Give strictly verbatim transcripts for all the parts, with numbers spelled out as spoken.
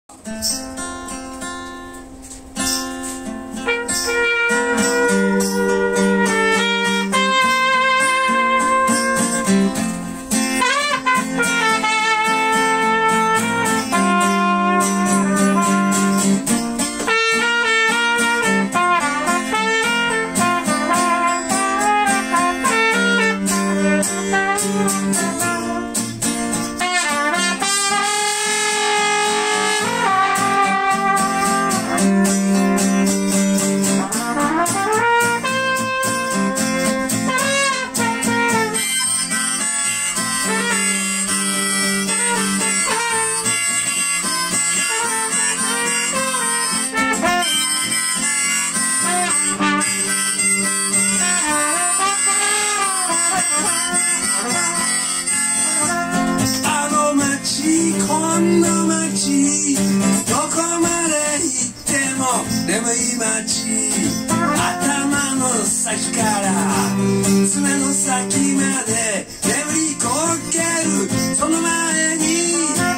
こんな街どこまで行っても眠い街、頭の先から爪の先まで眠りこける。その前に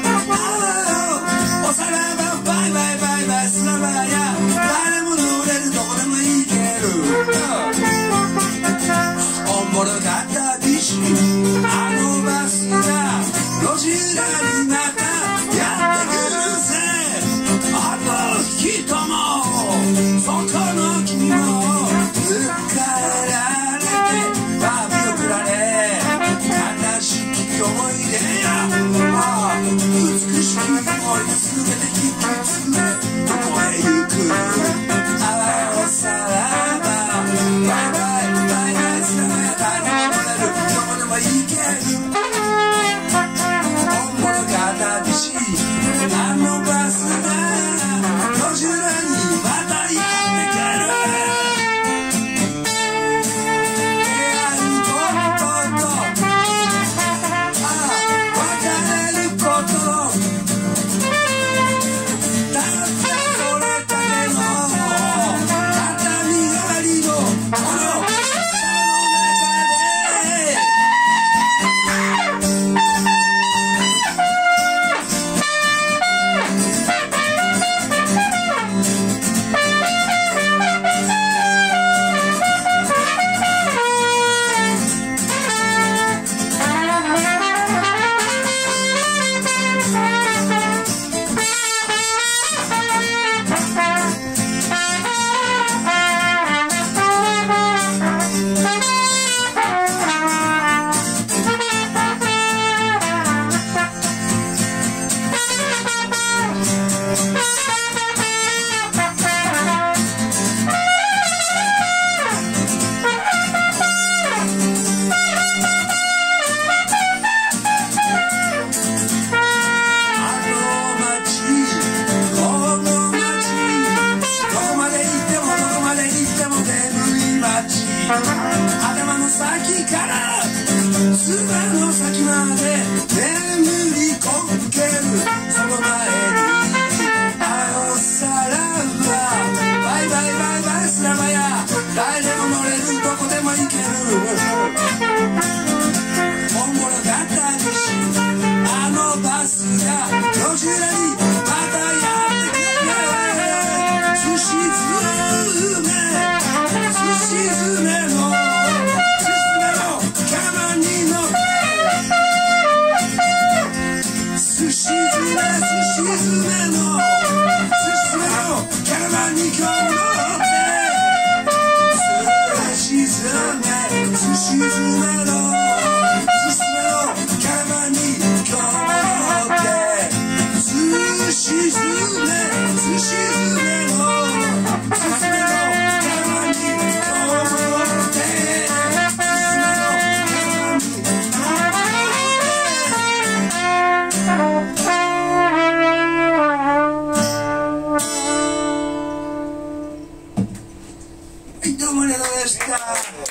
おさらばバイバイバイバイスラバや誰も乗れるどこでも行ける。おもろかったビシあのバスが路地裏にまたやってくるぜ。あの人もそこの君も迎えられてバービー送られ悲しき思い出や美しき思い出全て引き連れどこへ行く。ああおさらばバイバイバイバイスラバや誰も乗れるどこでも行ける。あのバスが路地裏にまたやってくる。出会うこととああ別れることたったそれだけの片身上がりのこの頭の先から爪の先まで眠りこける。その前にあおさらばバイバイバイバイスラバや誰でも乗れるどこでも行ける。おもろかったりしあのバスが路地裏にまたやってくる。寿司詰め寿司詰めの寿司詰め寿司詰めの寿司詰めのキャラバンに今日も乗って寿司詰め寿司詰めの寿司詰めのキャラバンに今日も乗って寿司詰め寿司詰めの寿司詰めのキャラバンに今日も乗ってどうもありがとうございました。